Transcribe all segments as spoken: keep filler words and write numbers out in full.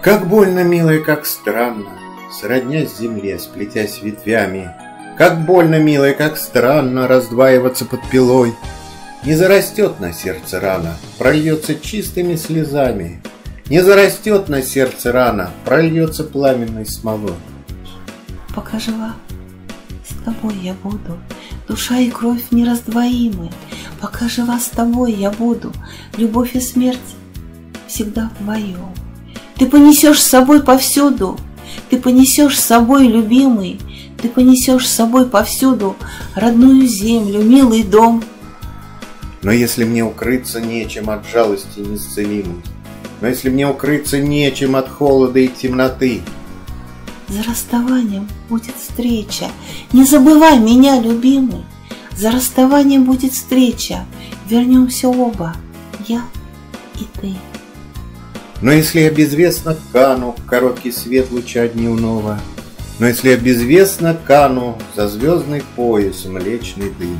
Как больно, милая, как странно, сроднясь земле, сплетясь ветвями. Как больно, милая, как странно раздваиваться под пилой. Не зарастет на сердце рана, прольется чистыми слезами. Не зарастет на сердце рана, прольется пламенной смолой. Пока жива, с тобой я буду, душа и кровь нераздвоимы. Пока жива, с тобой я буду, любовь и смерть всегда вдвоем. Ты понесешь с собой повсюду, ты понесешь с собой, любимый, ты понесешь с собой повсюду родную землю, милый дом. Но если мне укрыться нечем от жалости неисцелимой, но если мне укрыться нечем от холода и темноты, за расставанием будет встреча, не забывай меня, любимый. За расставанием будет встреча, вернемся оба, я и ты. Но если я безвестно кану в короткий свет луча дневного, но если я безвестно кану за звездный пояс млечный дым,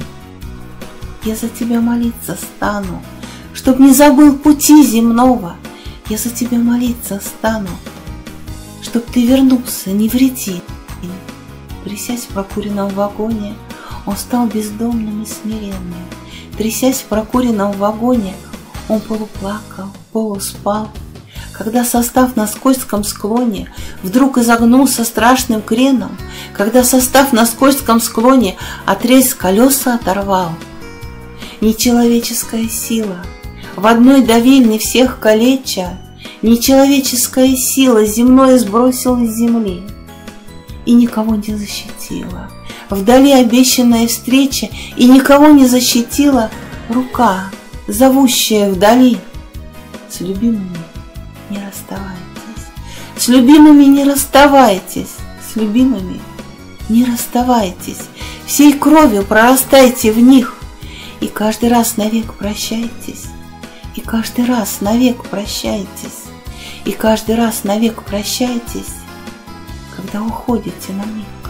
я за тебя молиться стану, чтоб не забыл пути земного. Я за тебя молиться стану, чтоб ты вернулся невредим. Трясясь в прокуренном вагоне, он стал бездомным и смиренным. Трясясь в прокуренном вагоне, он полуплакал, полуспал. Когда состав на скользком склоне вдруг изогнулся страшным креном, когда состав на скользком склоне от рельс колеса оторвал, нечеловеческая сила в одной давильне всех калеча, нечеловеческая сила земное сбросила с земли и никого не защитила. Вдали обещанная встреча, и никого не защитила рука, зовущая вдали. С любимыми не расставайтесь, с любимыми не расставайтесь, с любимыми не расставайтесь, всей кровью прорастайте в них, и каждый раз навек прощайтесь, и каждый раз навек прощайтесь, и каждый раз навек прощайтесь, когда уходите на миг.